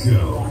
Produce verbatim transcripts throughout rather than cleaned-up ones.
go.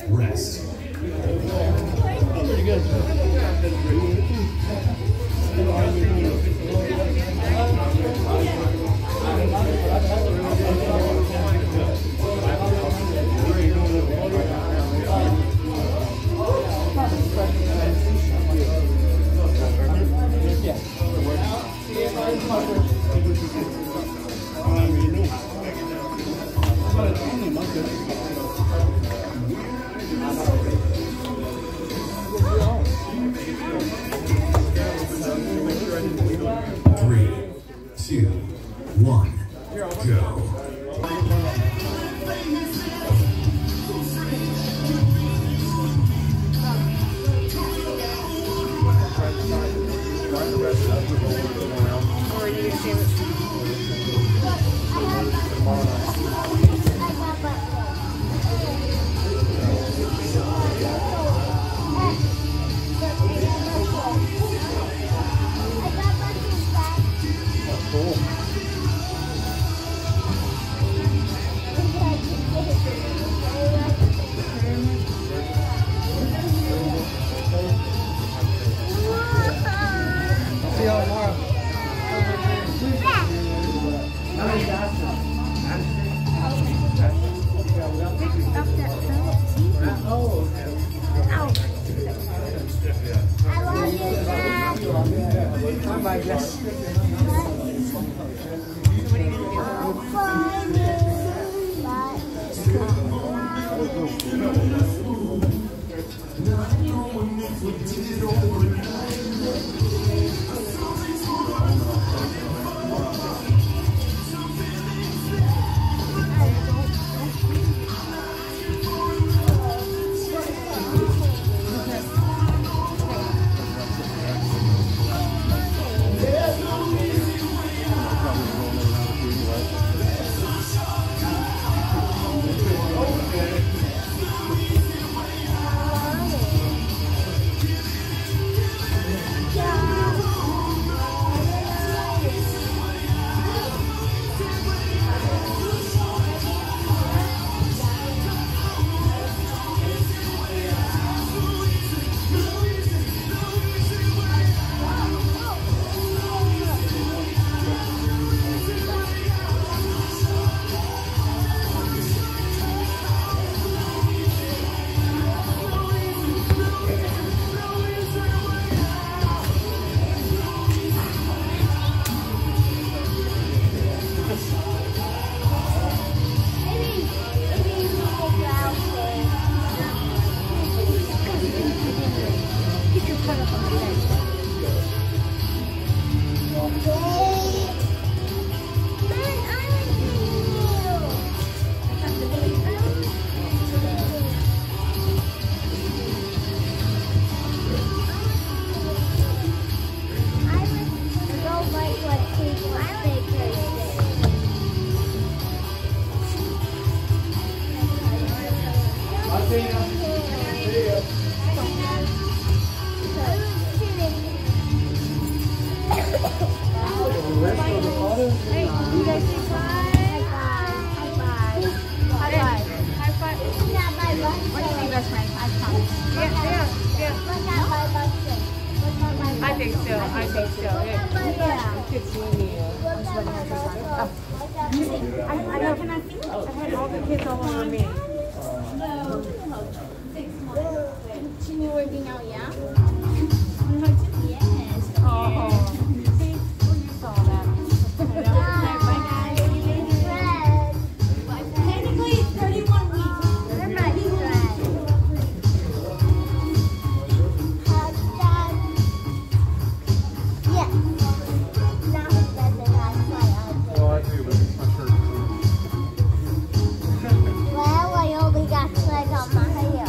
rest. Pretty good. Three, two, one, go. Or you can see it. Continue working out, yeah? Yes. Oh. See, you saw that. Technically, it's thirty-one weeks. They're my friends. Yeah. Now he doesn't have my Well, I do, but it's my shirt. Well, I only got sled on my hair.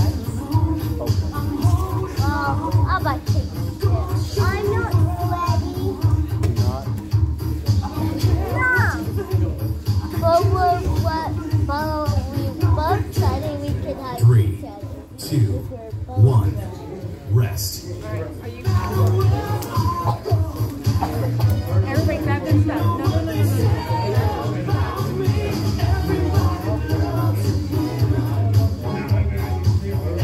Well, I'll buy tickets too. I'm not sweaty. Not. No. But we're, but, but we both said we could have Three, each other. two, one, rest. Are you Everybody grab their stuff. No, no, no, no, no.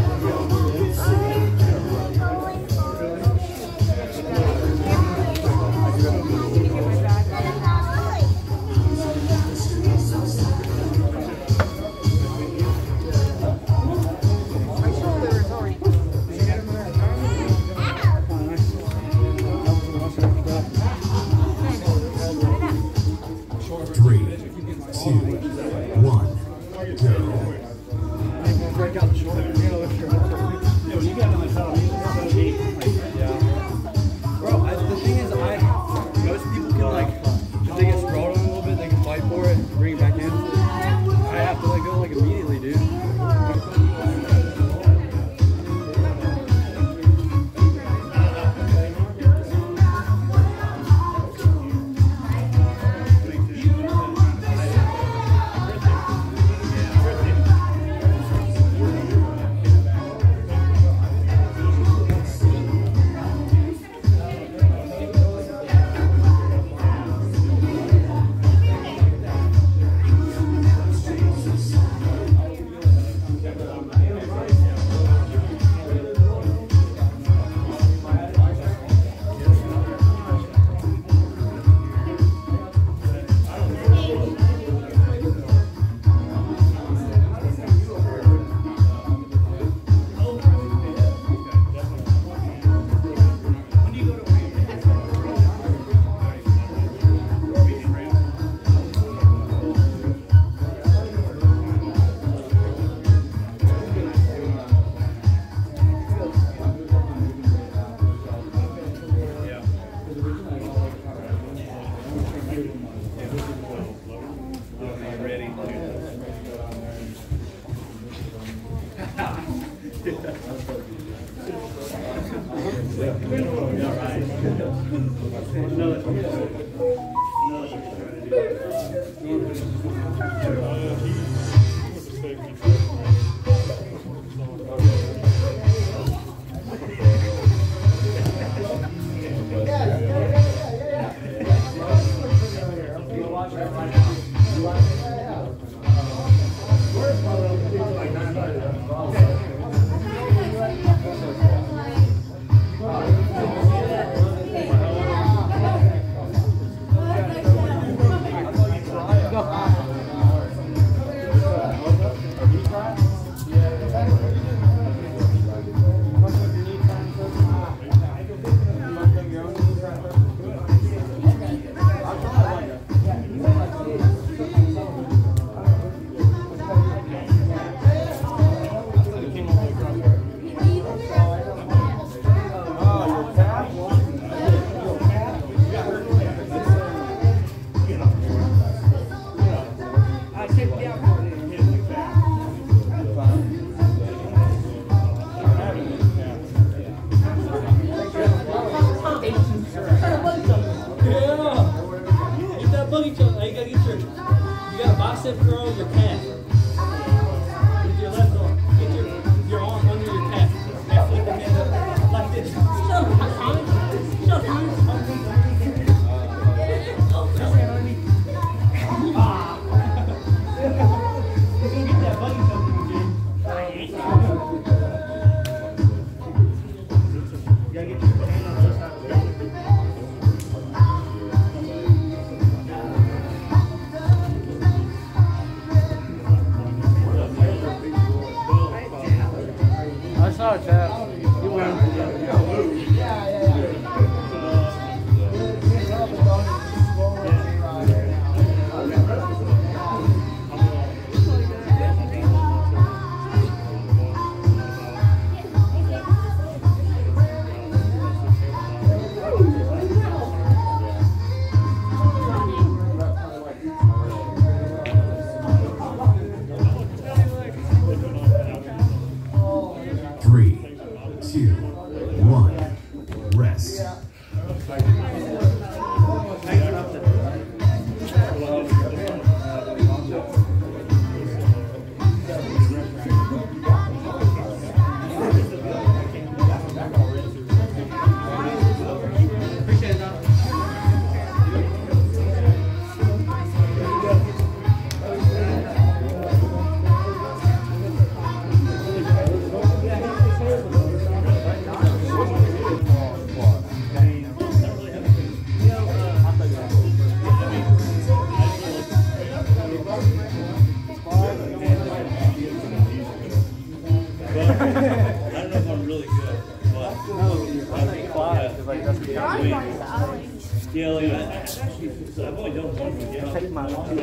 Yeah, like I, I actually, so I've only done one from yeah. Take my uh,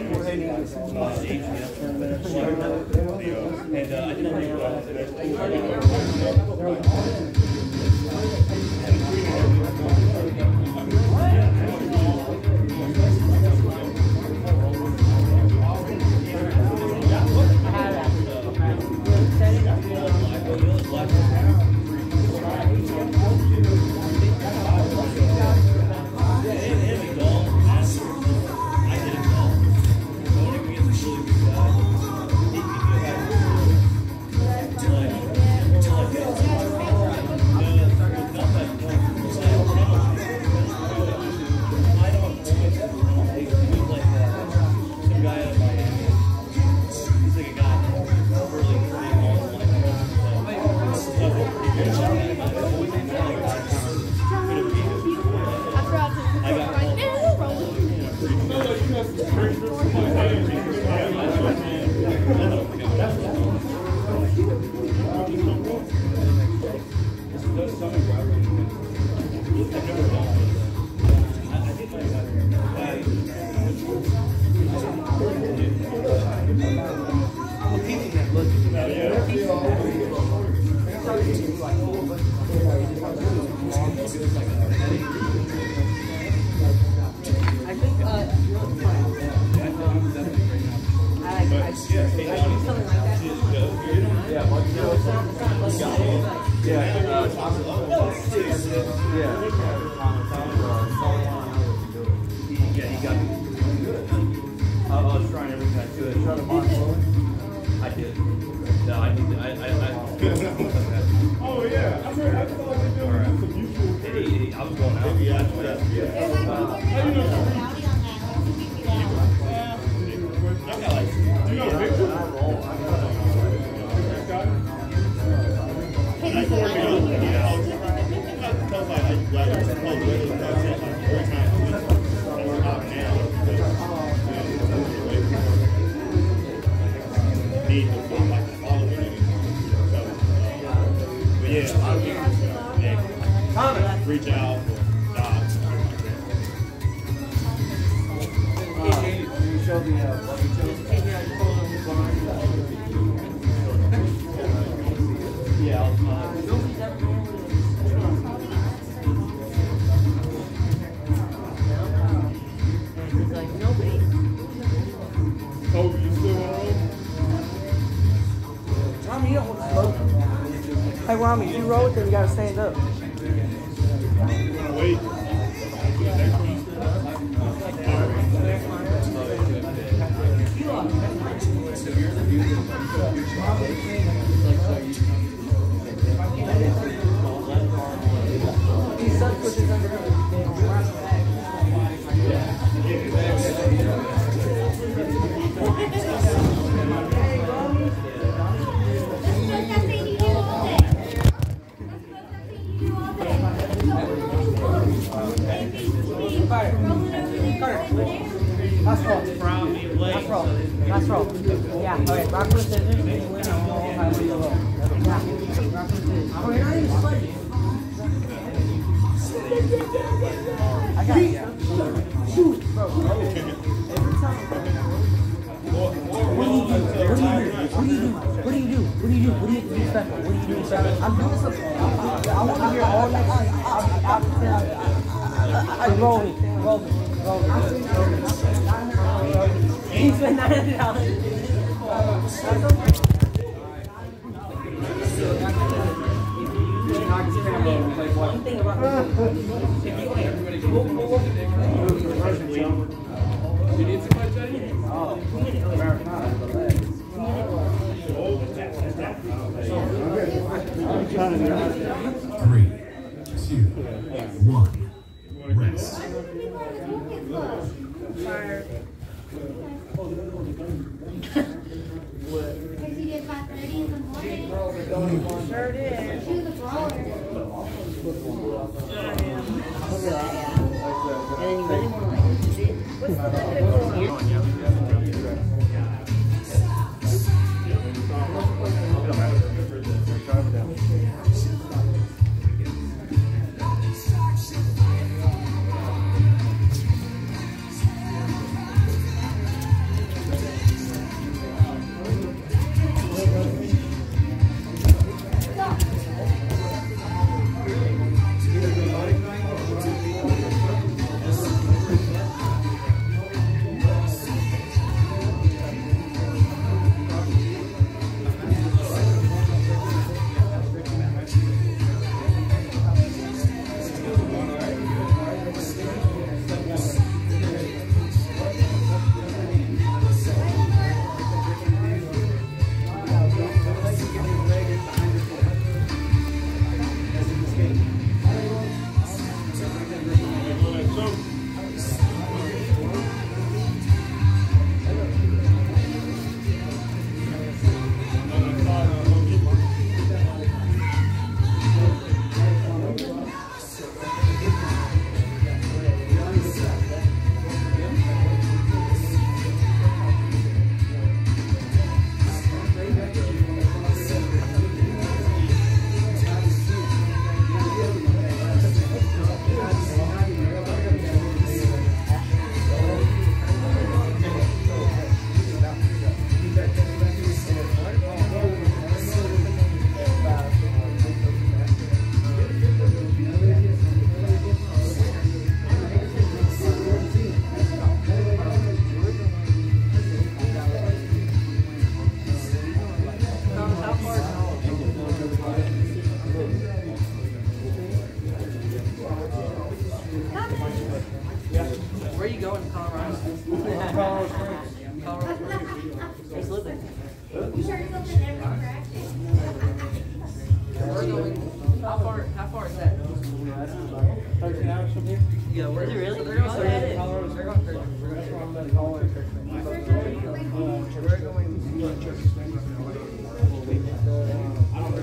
age, yeah. And uh, I didn't really Something like that. Yeah, Yeah, he got me. I was trying everything I could. Try to box I did. No, I need to. I. I, I Oh, yeah. I heard, I thought we were doing some mutual. Hey, hey, I was going out. Maybe after that. Yeah. I got like. You know Victor? Reach out, dot, something like that. Yeah, I'll, uh, Kobe, you still want to roll? Rami, you don't want to smoke. Hey, Rami, you roll it, then you gotta stand up. Wait. He sucks with his underarm. Nice roll. Nice roll. Nice roll. Yeah, okay. Rock with scissors. Yeah. Rock with scissors. Oh, you're not even sweating. I got it. Shoot, bro. Every time. What do you do? What do you do? What do you do? What do you do? What do you do? What do you do special? What do you do special? I'm doing something. I want to hear all next week. I'll tell you. Roll me. Roll me. Roll me. He spent nine hundred dollars. One thing about this. You need somebody, Teddy? Oh, Three, two, one. Rest. Fire. Because he did five thirty in the morning. Sure did. She was a brawler. far is that? thirteen hours from here? Yeah, where is it really? They're going to Colorado. They're going to That's where I'm at, Colorado. We're going to church. I don't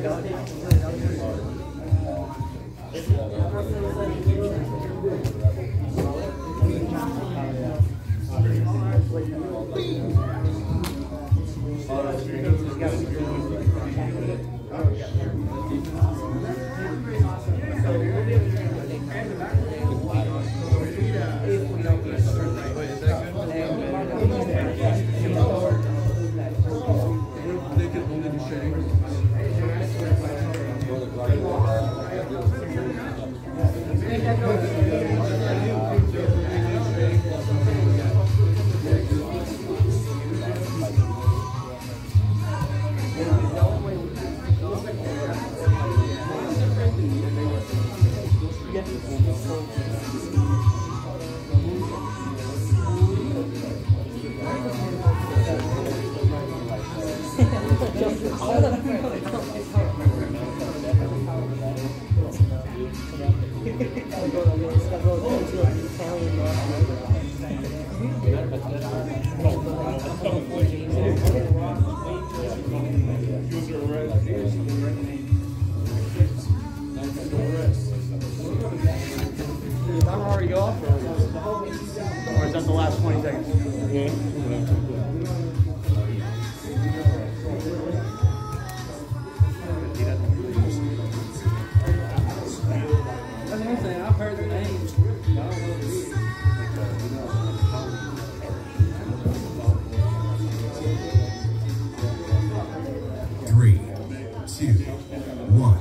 Three, two, one,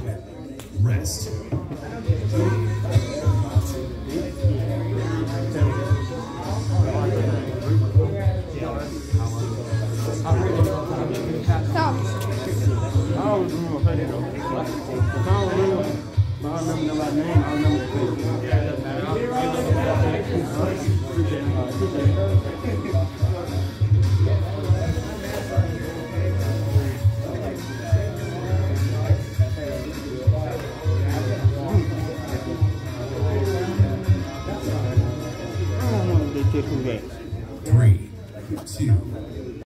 rest. I don't remember nobody's name. I remember the